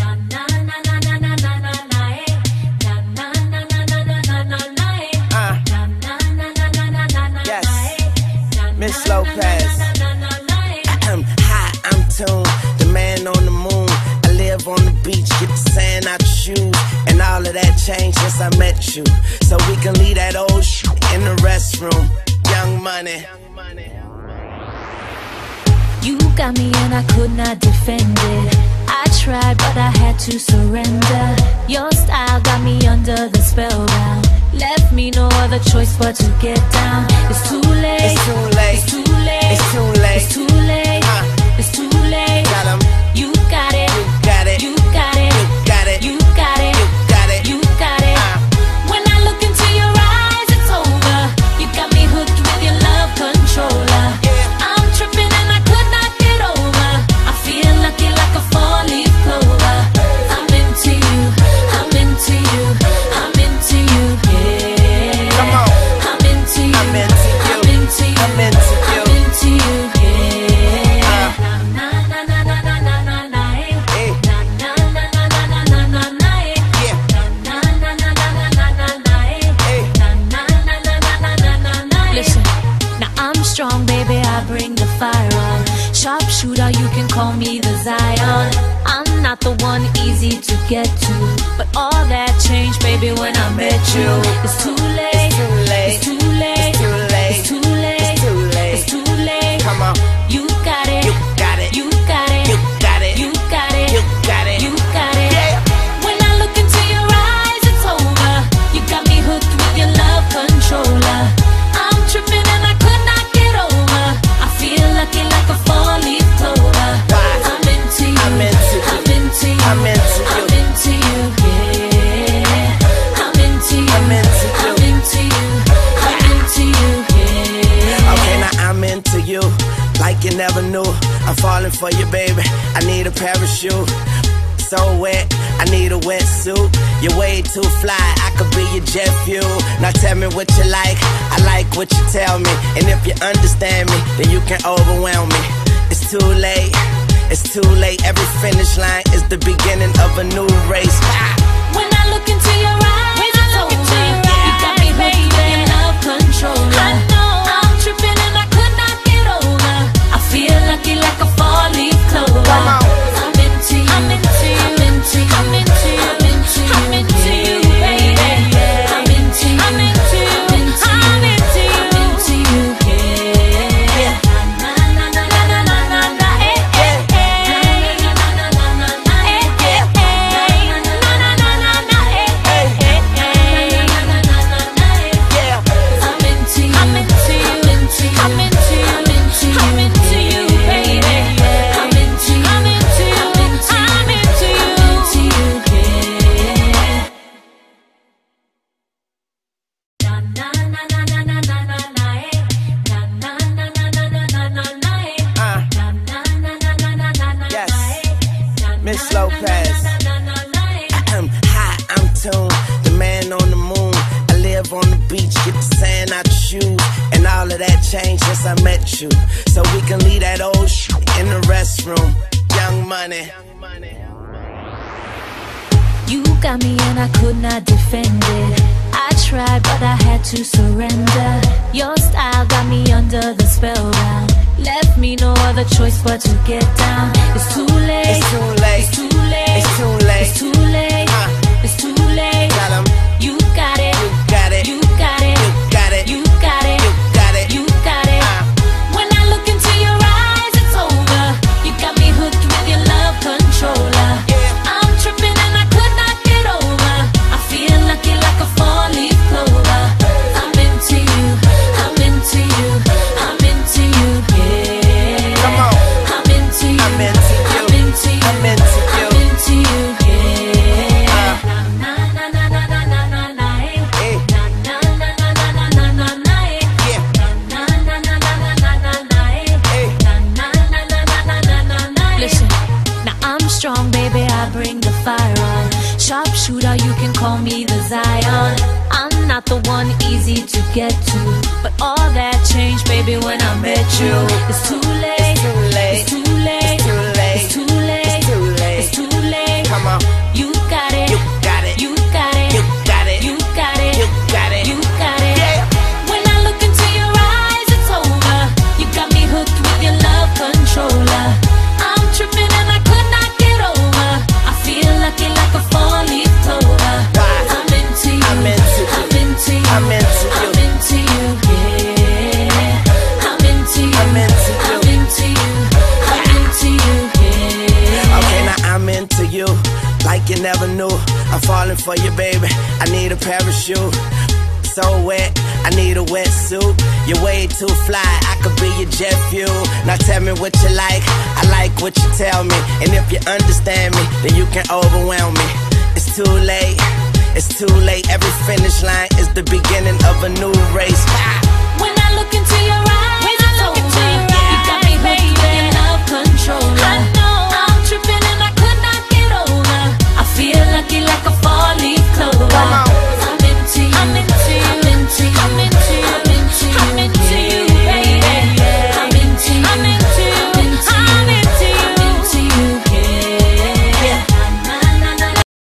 Miss Lopez. Hi, I'm Tune, the man on the moon. I live on the beach, get the sand out your shoes. And all of that changed since I met you. So we can leave that old shit in the restroom. Young Money. You got me and I could not defend it. I tried but I had to surrender. Your style got me under the spellbound. Left me no other choice but to get down. It's too late. It's too late. It's too late. It's too late. It's too late. It's too late. Got 'em. You got it. You got it. You got it. You got it. You got it. You got it. You got it. When I look into your eyes, it's over. You got me hooked with your love controller. I'm tripping and I could not get over. I feel lucky like a four-leaf clover. I'm into you. I'm into you. I'm into you. Yeah. Come on. I'm into you. I'm into you. I'm into you. I'm into you. I'm into you. Yeah. Na na na na na na na na. Hey. Na na na na na na na na na. Yeah. Na na na na na na na na. Hey. Na na na na na na na na. Listen, now I'm strong, baby. I bring the fire on. Sharpshooter, you can call me the Zion. I'm not the one easy to get to, but all that changed, baby, when I met you. It's too late. It's too late. It's too late. It's too late. It's too late. It's too late. It's too late. Come on. You got it. You got it. You got it. You got it. You got it. You got it. You got it. Yeah. When I look into your eyes, it's over. You got me hooked with your love controller. I'm tripping and I could not get over. I feel lucky like a four-leaf clover. I'm into you. I'm into you. I'm into you. I'm into you. I'm into you. Yeah. I'm into you. I'm into you. I'm into you. I'm into you. Yeah. Okay, now I'm into you, like you never knew. I'm falling for you, baby. I need a parachute. So wet, I need a wetsuit. You're way too fly, I could be your jet fuel. Now tell me what you like, I like what you tell me. And if you understand me, then you can overwhelm me. It's too late, it's too late. Every finish line is the beginning of a new race. When I look into your eyes, it's over. You got me hooked with your love controller. I know I'm tripping and I could not get over. I feel lucky like a four-leaf clover. Come on. I'm into you. I'm into you. I'm into you. I'm into you. I'm into you. I'm into you, baby. I'm into you. I'm into you. I'm into you. I'm into you. Yeah. Na na na na na na na na. Na na na na na na. Miss Lopez. Hi, I'm Tune, the man on the moon. I live on the beach, get the sand out your shoes. And all of that changed since I met you. So we can leave that old shit in the restroom. Young Money. You got me and I could not defend it. I tried but I had to surrender. Your style got me under the spellbound. Left me no other choice but to get down. It's too late. It's too late. It's too late. It's too late. It's too late. It's too late. Got 'em. You got it. You got it. You got it. You got it. You got it. You got it. You got it. When I look into your eyes, it's over. You got me hooked with your love controller. I'm tripping and I could not get over. I feel lucky like a four-leaf clover. I'm into you. I'm into you. I'm into you. Yeah. Come on. I'm into you. I'm into you. I'm into you. I'm into you. I'm into you. Yeah. Na na na na na na na na. Hey. Na na na na na na na na na. Yeah. Na na na na na na na na. Hey. Na na na na na na na na. Listen, now I'm strong, baby. I bring the fire on. Sharpshooter, you can call me the Zion. I'm not the one easy to get to, but all that changed, baby, when I met you. It's too late. It's too late. It's too late. It's too late. It's too late. It's too late. It's too late. Come on. You got it. You got it. You got it. You got it. You got it. You got it. You got it. Yeah. When I look into your eyes, it's over. You got me hooked with your love controller. I'm tripping and I could not get over. I feel lucky like a four-leaf clover. I'm into you. I'm into you. I'm into you. I'm into you. I'm into you. Yeah. I'm into you. I'm into you. I'm into you. I'm into you. Yeah. Okay, now I'm into you, like you never knew. I'm falling for you, baby. I need a parachute. So wet, I need a wetsuit. You're way too fly, I could be your jet fuel. Now tell me what you like, I like what you tell me. And if you understand me, then you can overwhelm me. It's too late, it's too late. Every finish line is the beginning of a new race. When I look into your eyes, it's over. You got me hooked with your love controller.